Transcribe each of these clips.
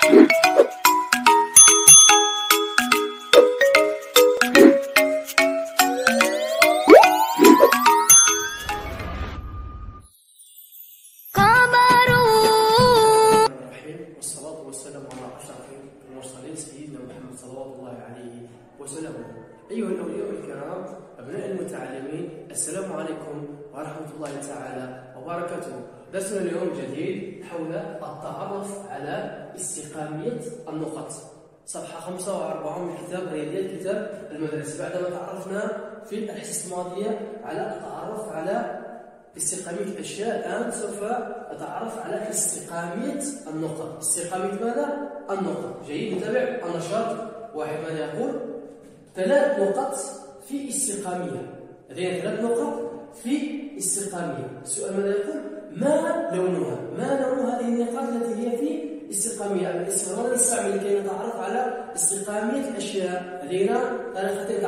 أيها الأولياء الكرام أبناء المتعلمين، السلام عليكم ورحمة الله تعالى وبركاته. درسنا اليوم جديد حول التعرف على استقامية النقط، صفحة 45 من كتاب رياضيات كتاب المدرسة. بعدما تعرفنا في الحصة الماضية على التعرف على استقامية الأشياء، الآن سوف أتعرف على استقامية النقط. استقامية ماذا؟ النقط. جيد، نتابع النشاط. واحد، ماذا يقول؟ 3 نقط في استقامية. لدينا 3 نقط في استقامية. السؤال ماذا يقول؟ ما لونها؟ ما لون هذه النقاط التي هي في استقامية؟ ماذا نستعمل لكي نتعرف على استقامية الأشياء؟ لدينا طريقتين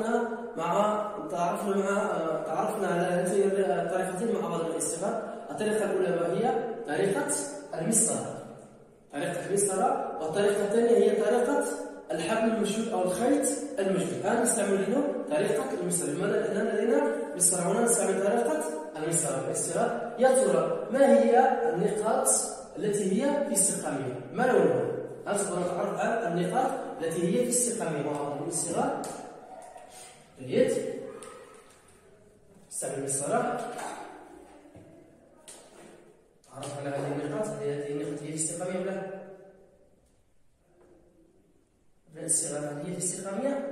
تعرفنا على هاتين الطريقتين مع بعض الاستقامة. الطريقة الأولى وهي طريقة المسطرة، والطريقة الثانية هي طريقة الحبل المشدود أو الخيط المشدود. الآن نستعمل هنا طريقة المسطرة. لماذا؟ لأن لدينا مسطرة، هنا نستعمل طريقة المسطرة. يا ترى ما هي النقاط التي هي في استقامية؟ ما لونها؟ الآن سوف نتعرف على النقاط التي هي في استقامية مع بعض المسطرة. جيد، نستعمل المسطرة. تعرف على هذه النقاط. هذه النقاط هي في استقامية ولا لا؟ الصغار هل هي في استقامية؟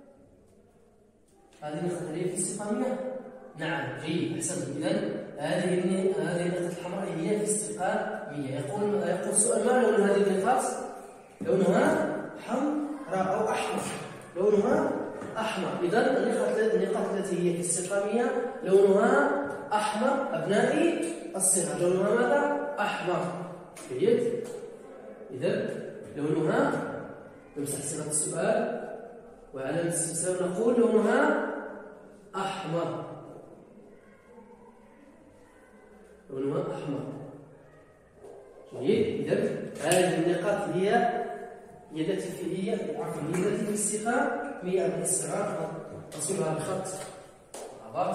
هذه النقطة هل هي في استقامية؟ نعم، جيد، أحسنت. إذن هذه النقطة الحمراء هي في استقامية. يقول السؤال: ما لون هذه النقاط؟ لونها حمراء أو أحمر. لونها أحمر. إذن النقاط التي هي في استقامية لونها أحمر. أبنائي الصغار، لونها ماذا؟ أحمر. جيد، إذن لونها، نمسح صيغة السؤال وعلامة الاستفهام نقول لونها أحمر. لونها أحمر. جيد، إذن هذه النقاط هي التي في استقامية. من الصغار نصلها بخط مع بعض.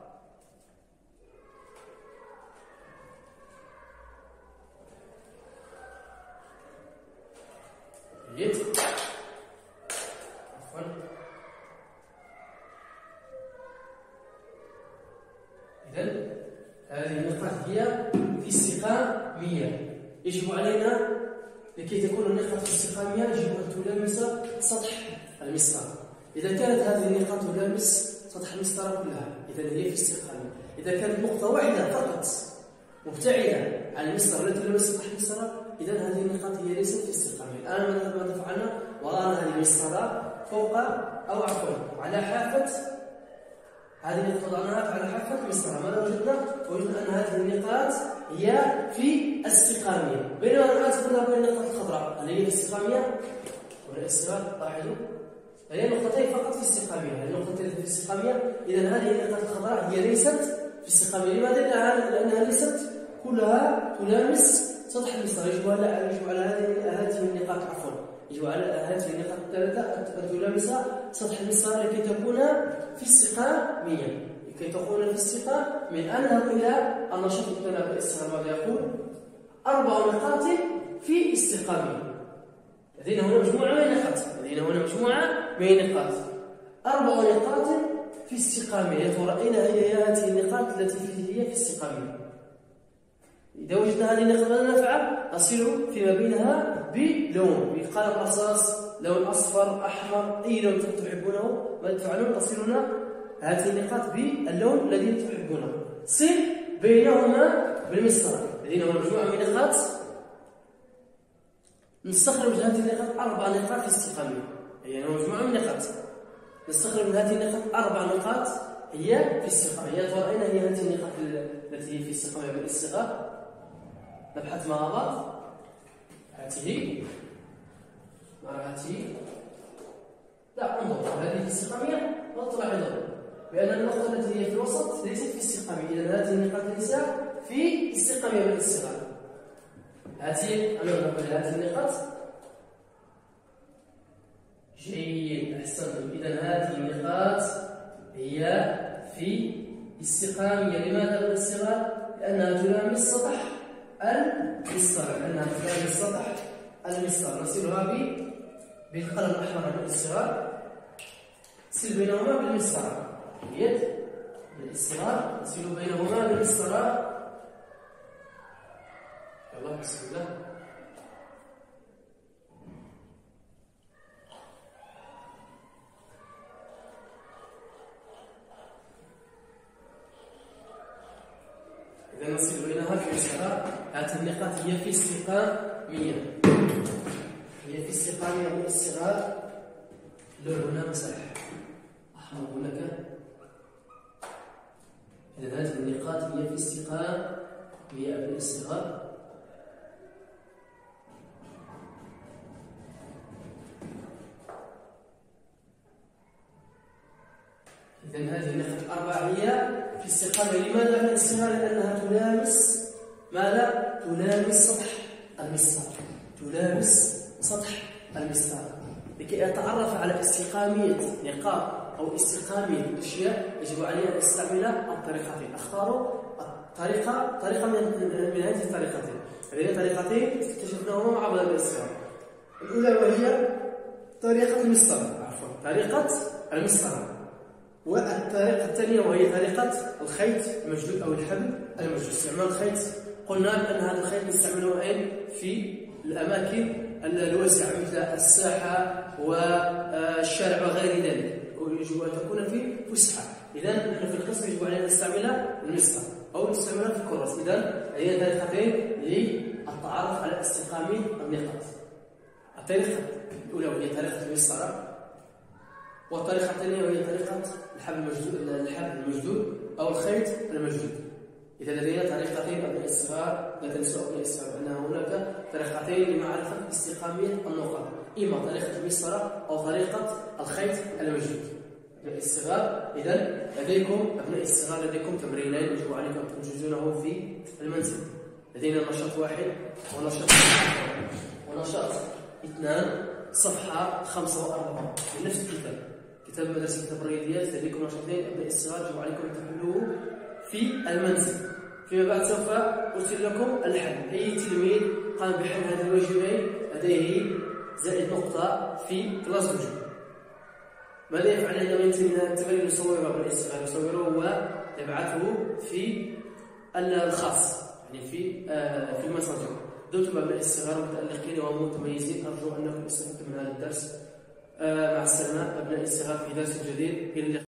جيد، إذن هذه النقاط هي في استقامية. يجب علينا لكي تكون النقاط في استقامية يجب أن تلامس سطح المسطرة. إذا كانت هذه النقاط تلامس سطح المسطرة كلها إذا هي في استقامية. إذا كانت نقطة واحدة فقط مبتعدة عن المسطرة التي تلامس سطح المسطرة إذا هذه النقاط هي ليست في استقامية. الآن ماذا فعلنا؟ وضعنا هذه المسطرة فوق أو عفوا على حافة هذه النقطة، وضعناها على حافة المسطرة. ماذا وجدنا؟ وجدنا أن هذه النقاط هي في استقامية. بينما الآن تذهب إلى النقطة الخضراء، هل هي في استقامية؟ ولا استقامة؟ لاحظوا، هي نقطتين فقط في استقامية. هذه النقطتين في استقامية. إذا هذه النقطة الخضراء هي ليست في استقامية. لماذا؟ لأنها ليست كلها تلامس سطح المسطرة. يجب على هذه النقاط يجب على هذه النقاط الثلاثة أن تلامس سطح المسطرة لكي تكون في استقامية. نذهب إلى النشاط الثاني بالاستقامة. ماذا يقول؟ 4 نقاط في استقامية. لدينا هنا مجموعة من النقاط. 4 نقاط في استقامية. يا ترى أين هي هذه النقاط التي هي في استقامية؟ إذا وجدنا هذه النقاط ماذا نفعل؟ نصل فيما بينها بلون، بقلم رصاص، لون أصفر، أحمر، أي لون تحبونه. ماذا تفعلون؟ تصلون هذه النقاط باللون الذي تحبونه. صل بينهما بالمسطرة. لدينا مجموعة من النقاط. نستخرج هذه النقاط 4 نقاط في استقامية. هي مجموعة من النقاط. نستخرج من هذه النقاط 4 نقاط هي في استقامية. يا ترى أين هي هذه النقاط التي هي في استقامية بالاستقامة؟ نبحث مع بعض. هذه لا، انظر، هذه في استقامية. تلاحظون بأن النقطة التي هي في الوسط ليست في استقامية. إذا هذه النقاط ليست في استقامية بالاستقامة. هذه النقاط. جيد، أحسنتم. إذا هذه النقاط هي في استقامية. لماذا بالاستغلال؟ لأنها تلامس سطح المسطرة. نصلها بالقلم الأحمر بالاستغلال. نصل بينهما بالمسطرة. جيد، بالاستغلال نصل بينهما بالمسطرة. يلا بسم الله. إذا نصل بينها في مسطرة. هذه النقاط هي في استقامية. بالاستغلال. اللون هنا مسح أحمر هناك. إذا هذه النقاط هي في استقامية بالاستغلال. إذا هذه النقاط الأربعة هي في استقامة. لماذا في الاستغلال؟ لأنها تلامس ماذا؟ تلامس سطح المسطرة. لكي أتعرف على استقامية نقاط أو استقامية الأشياء يجب علي أن أستعمل الطريقتين. أختار طريقة من هذه الطريقتين. هذه طريقتين اكتشفناهما مع بعض الاستغلال. الأولى وهي طريقة المسطرة. والطريقة الثانية وهي طريقة الخيط الممدود أو الحبل الممدود. استعمال الخيط قلنا بأن هذا الخيط نستعمله في الأماكن الواسعة مثل الساحة والشارع وغير ذلك، ويجب أن تكون في فسحة. إذا نحن في القسم يجب علينا أن نستعمل المسطرة أو نستعملها في الكراس. إذا هي طريقتين للتعرف على استقامة النقاط. الطريقة الأولى وهي طريقة المسطرة، والطريقة الثانية وهي طريقة الحبل الممدود أو الخيط الممدود. إذا لدينا طريقتين أبناء الصغار، لا تنسوا أبناء الصغار أن هناك طريقتين لمعرفة استقامية النقاط، إما طريقة المسطرة أو طريقة الخيط الممدود. أبناء الصغار، إذا أبناء الصغار لديكم تمرينين يجب عليكم أن تنجزونه في المنزل. لدينا نشاط 1 ونشاط 2 صفحة 45 من نفس كتاب مدرسة كتاب الرياضيات. لديكم نشاطين أبناء الصغار يجب عليكم أن تحلوه في المنزل. فيما بعد سوف أرسل لكم الحل. أي تلميذ قام بحل هذه الواجبين لديه زائد نقطة في كلاس الجو. ماذا يفعل عندما ينتهي من التمرين؟ يصوره أبناء الصغار، يصوره ويبعثه في الخاص، يعني في المساجر. دمتم أبناء الصغار متألقين ومتميزين. أرجو أنكم استفدتم من هذا الدرس. مع السلامة أبناء الصغار في درس جديد. إلى اللقاء.